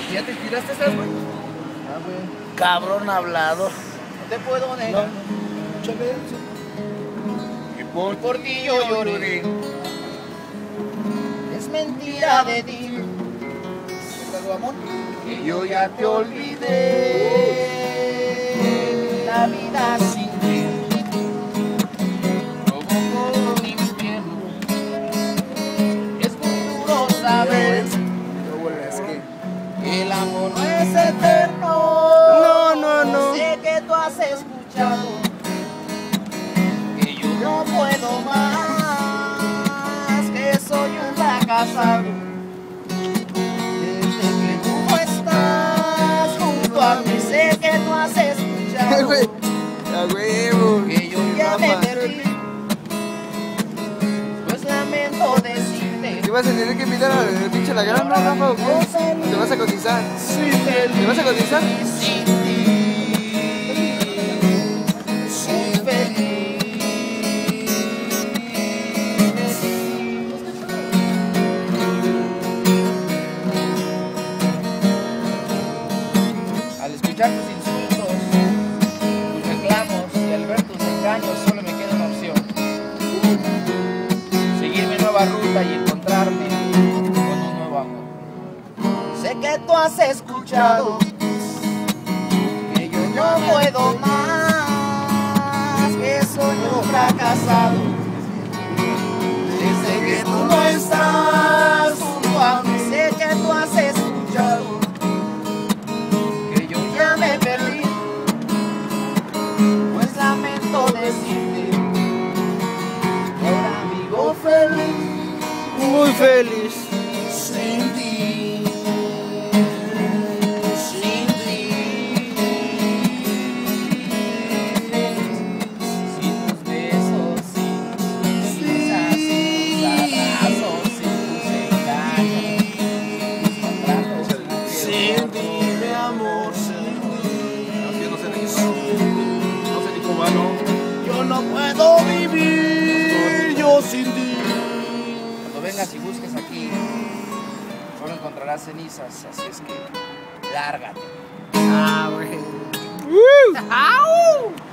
¿Ya te tiraste esas, güey? Ah, güey. Cabrón hablado. No te puedo negar. Muchas veces. Que por ti yo lloré. Es mentira de ti. ¿Algo, amor? Que yo ya te olvidé. La vida sin ti provocó un infierno. Es muy duro saber que el amor no es eterno. No. Sé que tú has escuchado que yo no puedo más, que soy un fracasado. Desde que tú no estás junto a mí, sé que tú has escuchado que yo ya me perdí. Pues lamento decirte ¿Qué vas a tener que invitar al pinche la grana, Rafa, o qué? ¿O te vas a cotizar? soy feliz ¿Te vas a cotizar? sin ti. Soy feliz. Al escuchar tus insultos, tus reclamos y al ver tus engaños, solo me queda una opción: seguir mi nueva ruta y encontrarme con un nuevo amor. Sé que tú has escuchado que yo no puedo más, que soy un fracasado. Desde que tú no estás junto a mí, sé que tú has escuchado que yo ya me perdí. Pues lamento decirte que ahora vivo feliz Muy feliz. sin ti. Sin ti. Sin tus besos, sin tus risas, sin tus abrazos, sin tus engaños, sin tus contratos, sin ti, mi amor, sin ti. Yo no sé ni cubano. Yo no puedo vivir yo sin ti. Cuando vengas y busques aquí, solo encontrarás cenizas, así es que lárgate. Ah, güey. ¡Au!